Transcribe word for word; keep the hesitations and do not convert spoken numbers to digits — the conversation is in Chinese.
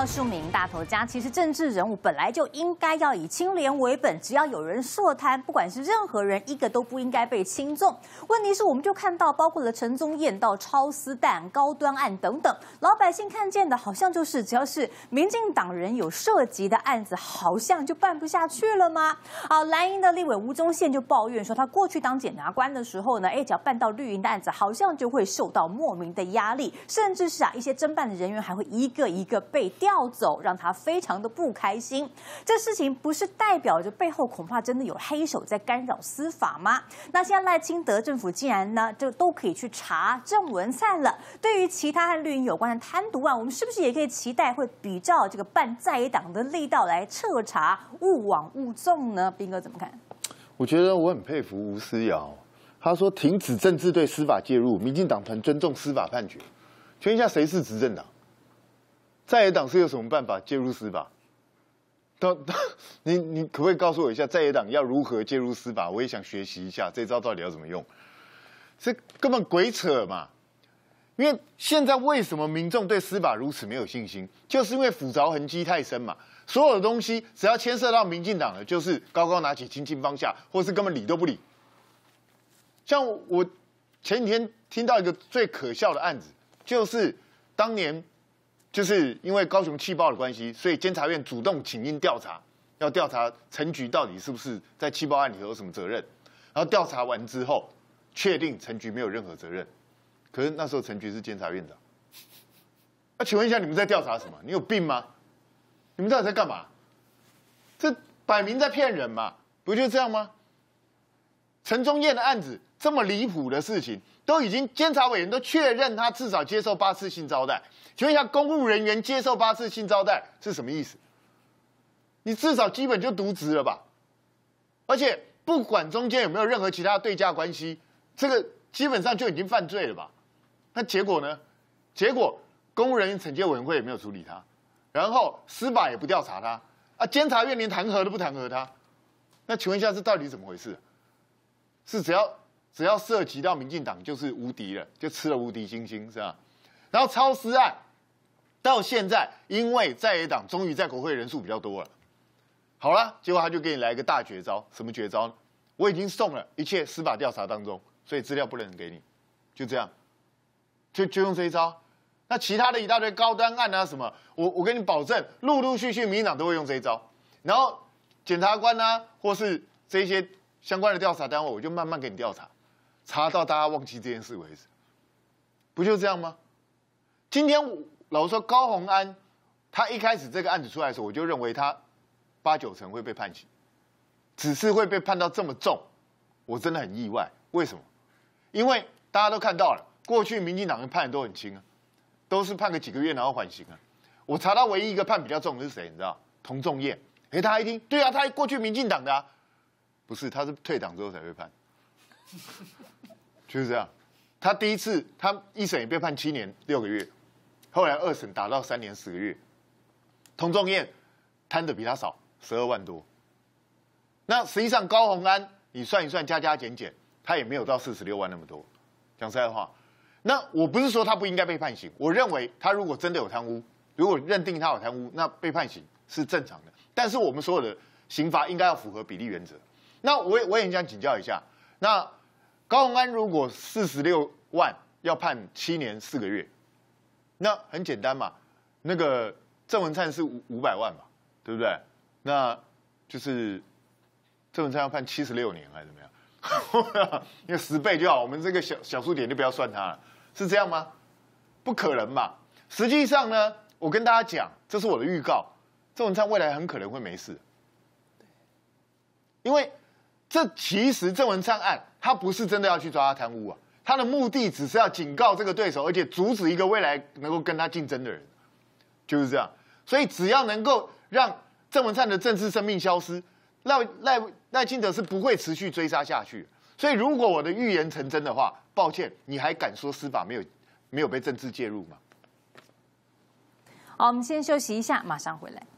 到庶民大头家，其实政治人物本来就应该要以清廉为本，只要有人涉贪，不管是任何人，一个都不应该被轻纵。问题是，我们就看到包括了陈宗彦到超私蛋、高端案等等，老百姓看见的好像就是只要是民进党人有涉及的案子，好像就办不下去了吗？好，蓝营的立委吴宗宪就抱怨说，他过去当检察官的时候呢，哎，只要办到绿营的案子，好像就会受到莫名的压力，甚至是啊一些侦办的人员还会一个一个被调走，让他非常的不开心。这事情不是代表着背后恐怕真的有黑手在干扰司法吗？那现在赖清德政府既然呢，就都可以去查郑文灿了，对于其他和绿营有关的贪渎案，我们是不是也可以期待会比照这个办在野党的力道来彻查，勿枉勿纵呢？彬哥怎么看？ 我觉得我很佩服吴思瑶，他说停止政治对司法介入，民进党团尊重司法判决。请问一下，谁是执政党？在野党是有什么办法介入司法？到你你可不可以告诉我一下，在野党要如何介入司法？我也想学习一下这招到底要怎么用。这根本鬼扯嘛！因为现在为什么民众对司法如此没有信心，就是因为腐凿痕迹太深嘛。所有的东西只要牵涉到民进党的，就是高高拿起，轻轻放下，或是根本理都不理。像我前几天听到一个最可笑的案子，就是当年就是因为高雄气爆的关系，所以监察院主动请缨调查，要调查陈菊到底是不是在气爆案里头有什么责任。然后调查完之后，确定陈菊没有任何责任。可是那时候陈菊是监察院长。那、啊、请问一下，你们在调查什么？你有病吗？你们到底在干嘛？这摆明在骗人嘛，不就这样吗？陈宗彦的案子这么离谱的事情，都已经监察委员都确认他至少接受八次性招待。请问一下，公务人员接受八次性招待是什么意思？你至少基本就渎职了吧？而且不管中间有没有任何其他对价关系，这个基本上就已经犯罪了吧？那结果呢？结果公务人员惩戒委员会也没有处理他，然后司法也不调查他，啊，监察院连弹劾都不弹劾他。那请问一下，这到底怎么回事？是只要只要涉及到民进党就是无敌了，就吃了无敌星星是吧？然后超私案到现在，因为在野党终于在国会人数比较多了，好了，结果他就给你来一个大绝招，什么绝招呢？我已经送了一切司法调查当中，所以资料不能给你，就这样，就就用这一招。那其他的一大堆高端案啊什么，我我跟你保证，陆陆续续民进党都会用这一招。然后检察官啊，或是这些相关的调查单位，我就慢慢给你调查，查到大家忘记这件事为止，不就这样吗？今天老实说，高虹安他一开始这个案子出来的时候，我就认为他八九成会被判刑，只是会被判到这么重，我真的很意外。为什么？因为大家都看到了，过去民进党人判的都很轻啊，都是判个几个月然后缓刑啊。我查到唯一一个判比较重的是谁？你知道？童仲彦。哎，他一听，对啊，他过去民进党的啊，不是，他是退党之后才被判，就是这样。他第一次他一审也被判七年六个月，后来二审打到三年十个月。童仲彦贪的比他少十二万多。那实际上高虹安你算一算加加减减，他也没有到四十六万那么多。讲实在话，那我不是说他不应该被判刑，我认为他如果真的有贪污，如果认定他有贪污，那被判刑是正常的。但是我们所有的刑罚应该要符合比例原则。那我也我也很想请教一下，那高虹安如果四十六万要判七年四个月，那很简单嘛，那个郑文灿是五五百万嘛，对不对？那就是郑文灿要判七十六年还是怎么样？因为十倍就好，我们这个小小数点就不要算它了，是这样吗？不可能嘛！实际上呢，我跟大家讲，这是我的预告，郑文灿未来很可能会没事，因为这其实郑文灿案，他不是真的要去抓他贪污啊，他的目的只是要警告这个对手，而且阻止一个未来能够跟他竞争的人，就是这样。所以只要能够让郑文灿的政治生命消失，赖赖赖清德是不会持续追杀下去。所以如果我的预言成真的话，抱歉，你还敢说司法没有没有被政治介入吗？ 好，我们先休息一下，马上回来。